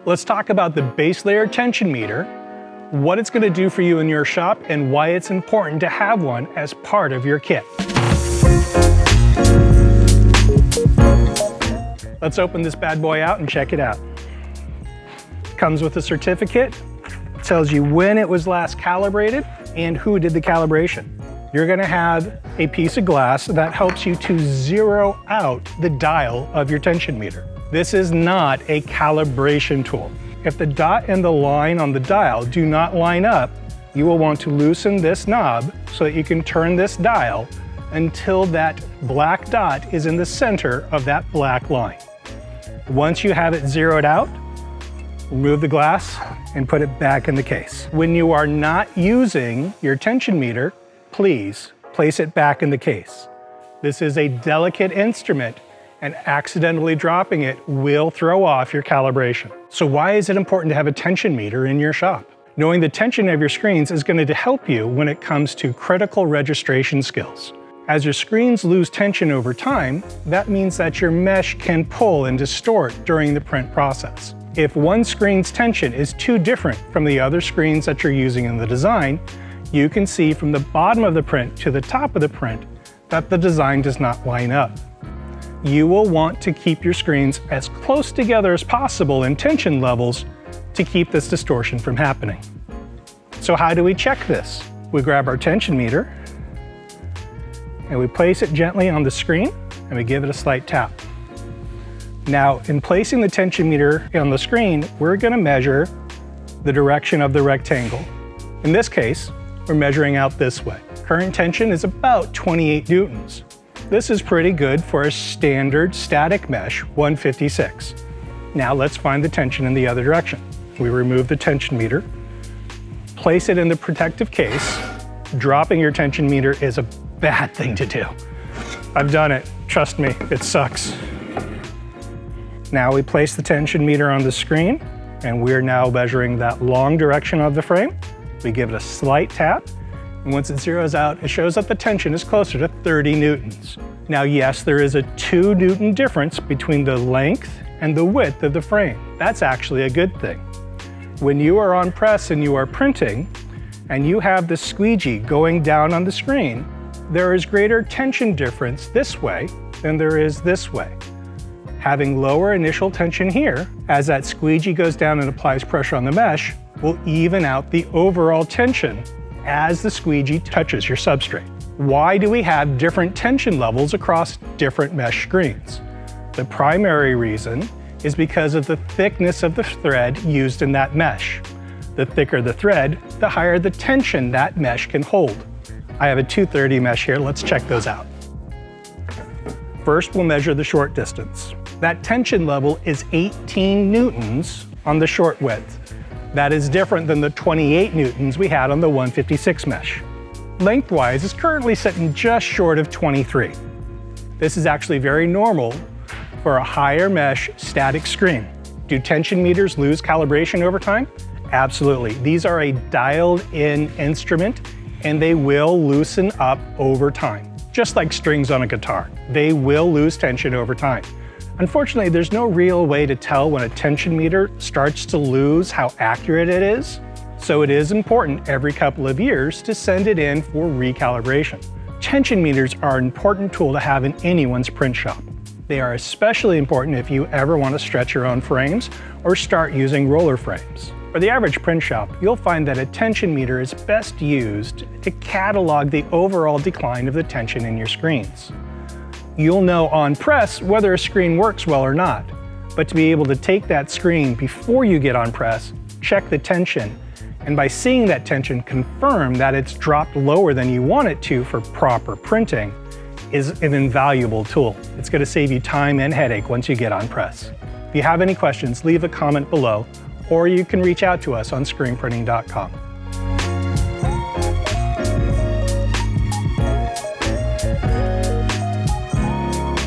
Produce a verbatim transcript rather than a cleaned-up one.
Let's talk about the Baselayr tension meter, what it's going to do for you in your shop, and why it's important to have one as part of your kit. Let's open this bad boy out and check it out. Comes with a certificate, tells you when it was last calibrated and who did the calibration. You're going to have a piece of glass that helps you to zero out the dial of your tension meter. This is not a calibration tool. If the dot and the line on the dial do not line up, you will want to loosen this knob so that you can turn this dial until that black dot is in the center of that black line. Once you have it zeroed out, remove the glass and put it back in the case. When you are not using your tension meter, please place it back in the case. This is a delicate instrument, and accidentally dropping it will throw off your calibration. So why is it important to have a tension meter in your shop? Knowing the tension of your screens is going to help you when it comes to critical registration skills. As your screens lose tension over time, that means that your mesh can pull and distort during the print process. If one screen's tension is too different from the other screens that you're using in the design, you can see from the bottom of the print to the top of the print that the design does not line up. You will want to keep your screens as close together as possible in tension levels to keep this distortion from happening. So how do we check this? We grab our tension meter and we place it gently on the screen and we give it a slight tap. Now, in placing the tension meter on the screen, we're going to measure the direction of the rectangle. In this case, we're measuring out this way. Current tension is about twenty-eight newtons. This is pretty good for a standard static mesh one fifty-six. Now let's find the tension in the other direction. We remove the tension meter, place it in the protective case. Dropping your tension meter is a bad thing to do. I've done it, trust me, it sucks. Now we place the tension meter on the screen, and we're now measuring that long direction of the frame. We give it a slight tap, and once it zeroes out, it shows that the tension is closer to thirty newtons. Now yes, there is a two newton difference between the length and the width of the frame. That's actually a good thing. When you are on press and you are printing, and you have the squeegee going down on the screen, there is greater tension difference this way than there is this way. Having lower initial tension here, as that squeegee goes down and applies pressure on the mesh, will even out the overall tension as the squeegee touches your substrate. Why do we have different tension levels across different mesh screens? The primary reason is because of the thickness of the thread used in that mesh. The thicker the thread, the higher the tension that mesh can hold. I have a two thirty mesh here, let's check those out. First, we'll measure the short distance. That tension level is eighteen newtons on the short width. That is different than the twenty-eight newtons we had on the one fifty-six mesh. Lengthwise, it's currently sitting just short of twenty-three. This is actually very normal for a higher mesh static screen. Do tension meters lose calibration over time? Absolutely. These are a dialed-in instrument, and they will loosen up over time. Just like strings on a guitar, they will lose tension over time. Unfortunately, there's no real way to tell when a tension meter starts to lose how accurate it is, so it is important every couple of years to send it in for recalibration. Tension meters are an important tool to have in anyone's print shop. They are especially important if you ever want to stretch your own frames or start using roller frames. For the average print shop, you'll find that a tension meter is best used to catalog the overall decline of the tension in your screens. You'll know on press whether a screen works well or not, but to be able to take that screen before you get on press, check the tension, and by seeing that tension, confirm that it's dropped lower than you want it to for proper printing, is an invaluable tool. It's going to save you time and headache once you get on press. If you have any questions, leave a comment below, or you can reach out to us on screen printing dot com.